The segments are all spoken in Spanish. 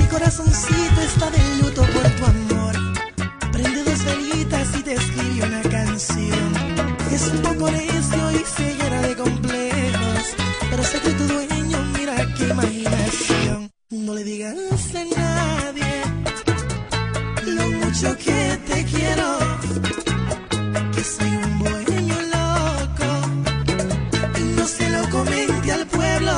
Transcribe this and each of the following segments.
corazoncito está de luto por tu amor. Prende dos velitas y te escribe una canción. Es un poco necio y se llena de complejos, pero sé que tu dueño, mira qué imaginación. No le digas a nadie lo mucho que te quiero, que soy un bohemio loco, y no se lo comente al pueblo.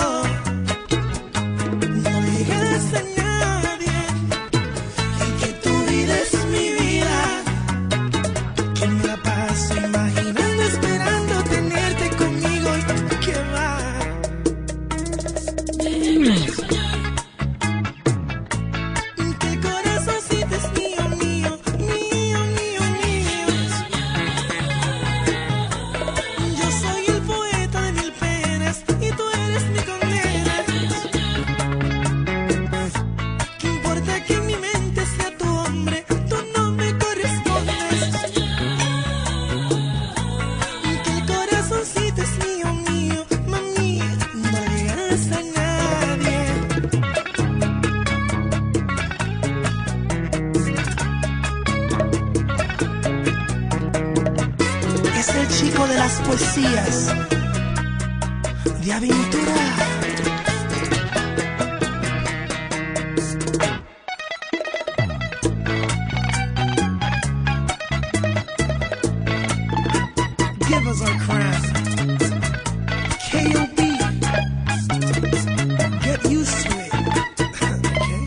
No le digas a nadie que tu vida es mi vida, que me la paso imaginando, esperando tenerte conmigo, que va. Que el corazoncito es mío, mío, mío, mío, mío. Yo soy el poeta de mil penas y tú eres mi condena. ¿Qué importa que en mi mente sea tu hombre? Tú no me correspondes. Que el corazoncito es mío, mío, mami. No le digas a nadie. Es el chico de las poesías de aventura. Give us our crown. K.O.B. Get used to it. Okay.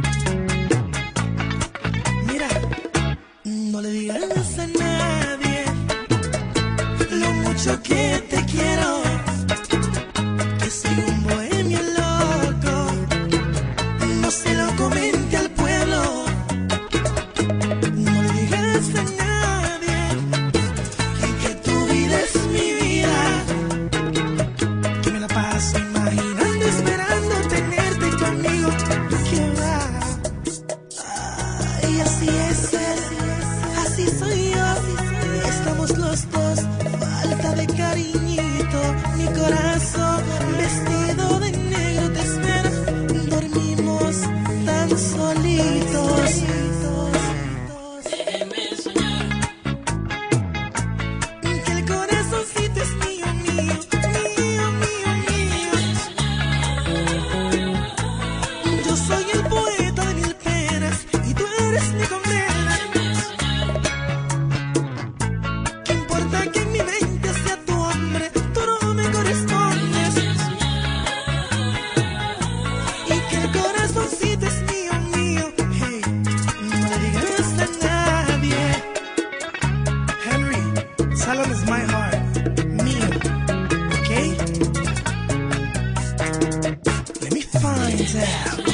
Mira, no le digas a nadie lo mucho que te quiero, que soy un bohemio loco, no se lo comente al pueblo. No le digas a nadie que tu vida es mi vida, que me la paso imaginando, esperando tenerte conmigo, que va. Y así es él, así soy yo, estamos los dos, falta de cariñito, mi corazón vestido de negro te espera, dormimos tan solitos. Que el corazoncito es mío, mío, mío, mío, mío. Yo soy el poeta de mil penas y tú eres mi condena. ¿Qué importa que en mi mente sea tu hombre? Tú no me correspondes. Y que el corazoncito es mío, mío. Hey, no le digas a nadie. Henry, Salem is my heart, mío. Okay? Let me find out.